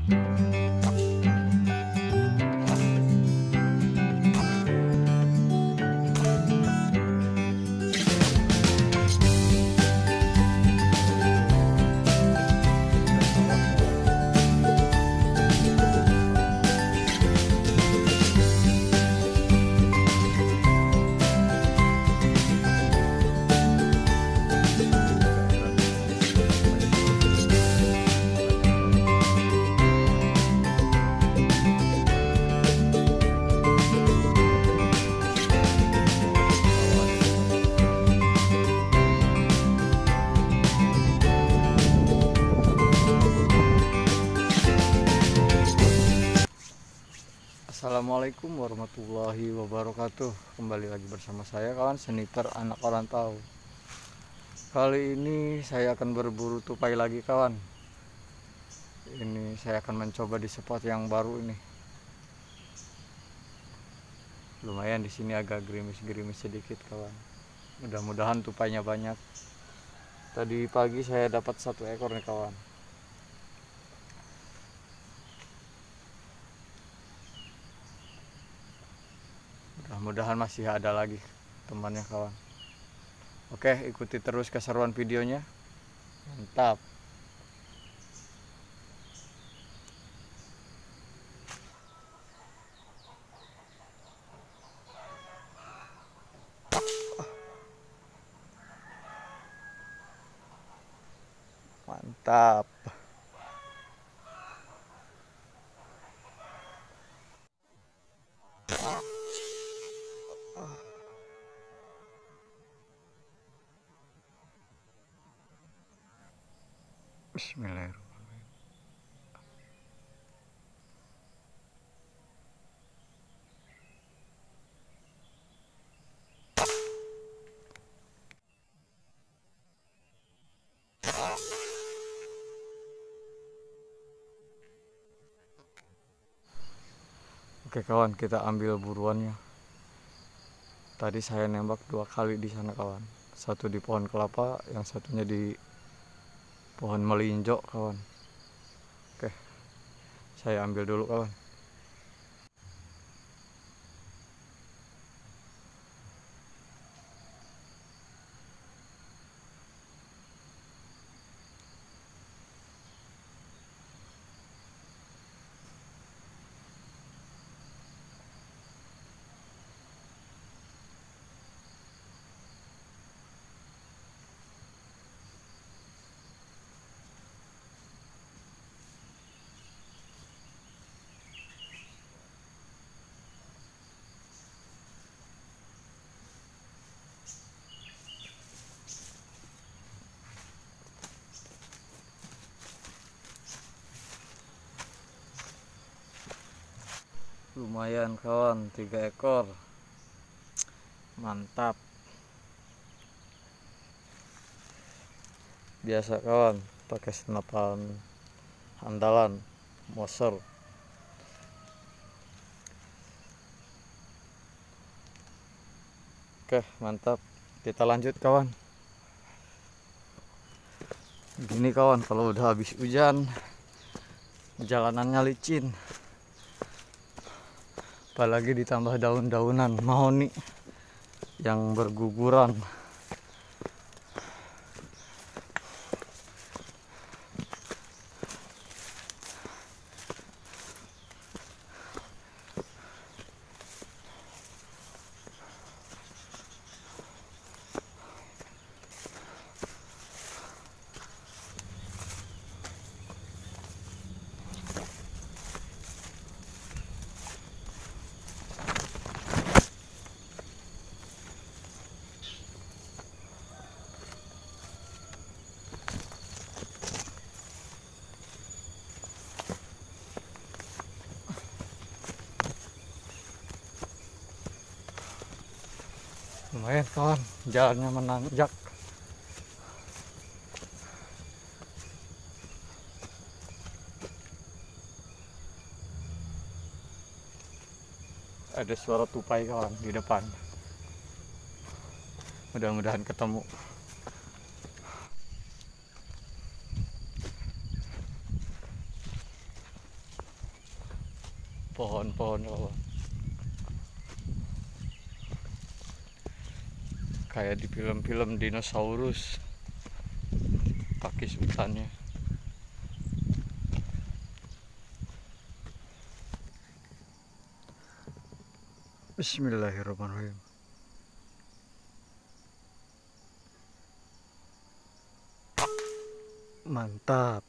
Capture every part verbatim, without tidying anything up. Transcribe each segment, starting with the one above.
Assalamualaikum warahmatullahi wabarakatuh. Kembali lagi bersama saya kawan sniper anak orang tahu. Kali ini saya akan berburu tupai lagi kawan. Ini saya akan mencoba di spot yang baru ini. Lumayan di sini agak gerimis-gerimis sedikit kawan. Mudah-mudahan tupainya banyak. Tadi pagi saya dapat satu ekor nih kawan. Mudah-mudahan masih ada lagi temannya kawan. Oke, ikuti terus keseruan videonya. Mantap. Mantap. Bismillahirrahmanirrahim. Oke kawan, kita ambil buruannya. Tadi saya nembak dua kali di sana kawan. Satu di pohon kelapa, yang satunya di pohon melinjo kawan. Oke, saya ambil dulu kawan. Lumayan kawan, tiga ekor. Mantap. Biasa kawan, pakai senapan andalan Moser. Oke, mantap. Kita lanjut kawan. Gini kawan, kalau udah habis hujan, jalanannya licin. Apalagi ditambah daun-daunan mahoni yang berguguran. Lumayan kawan, jalannya menanjak. Ada suara tupai kawan di depan. Mudah-mudahan ketemu. pohon-pohon kawan, kayak di film-film dinosaurus pakis hutannya. Bismillahirrahmanirrahim. Mantap.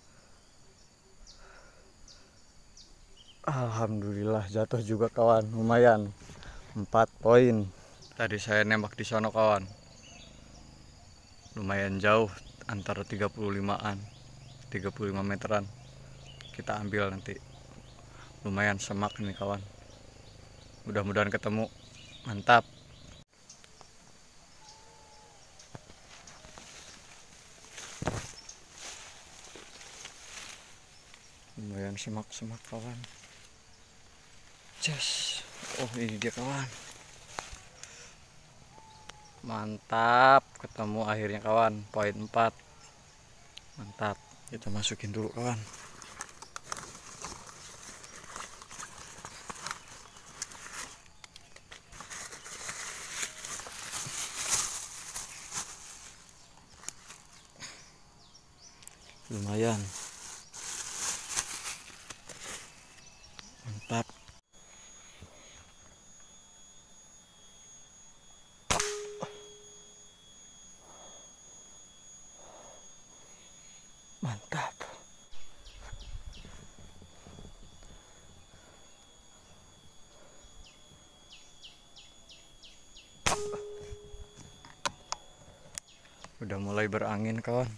Alhamdulillah jatuh juga kawan, lumayan empat poin. Tadi saya nembak di sono kawan, lumayan jauh, antara tiga puluh limaan, tiga puluh lima meteran. Kita ambil nanti, lumayan semak ini kawan. Mudah-mudahan ketemu. Mantap. Lumayan semak-semak kawan. Just, oh ini dia kawan. Mantap, ketemu akhirnya kawan, poin empat. Mantap, kita masukin dulu kawan. Lumayan. Mantap. Mantap. Udah mulai berangin kawan.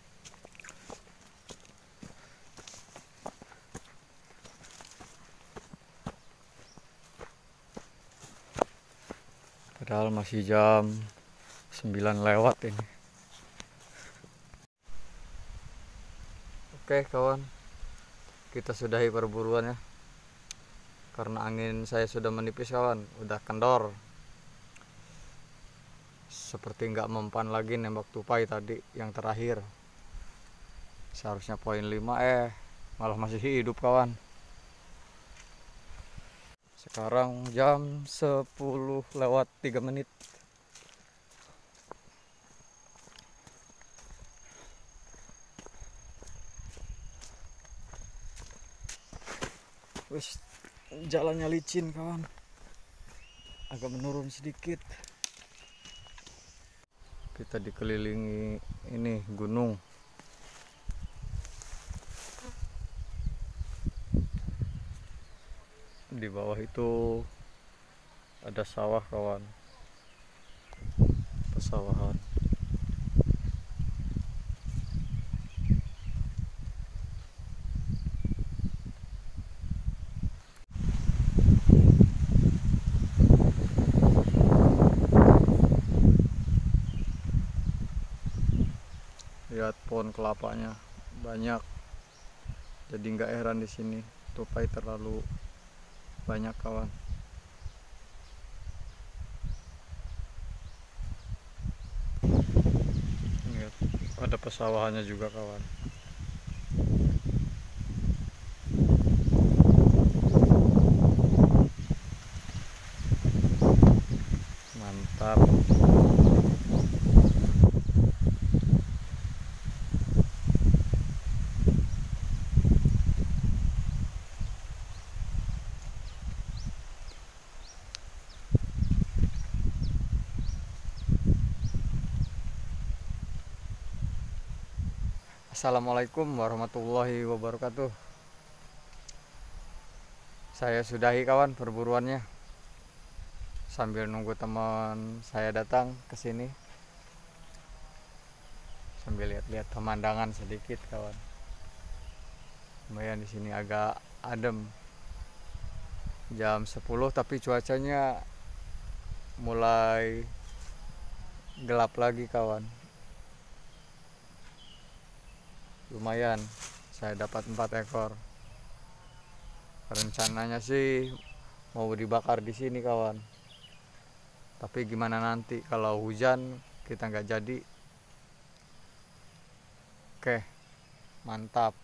Padahal masih jam sembilan lewat ini. Oke kawan, kita sudahi perburuannya. Karena angin saya sudah menipis kawan, udah kendor. Seperti nggak mempan lagi nembak tupai tadi yang terakhir. Seharusnya poin lima eh malah masih hidup kawan. Sekarang jam sepuluh lewat tiga menit. Wis, jalannya licin kawan, agak menurun sedikit. Kita dikelilingi ini gunung. Di bawah itu ada sawah kawan, pesawahan. Lihat pohon kelapanya banyak, jadi nggak heran di sini tupai terlalu banyak kawan. Lihat, ada pesawahannya juga kawan. Mantap. Assalamualaikum warahmatullahi wabarakatuh. Saya sudahi kawan perburuannya, sambil nunggu teman saya datang ke sini, sambil lihat-lihat pemandangan sedikit kawan. Lumayan di sini agak adem. Jam sepuluh tapi cuacanya mulai gelap lagi kawan. Lumayan, saya dapat empat ekor. Rencananya sih mau dibakar di sini kawan. Tapi gimana nanti kalau hujan kita nggak jadi. Oke, mantap.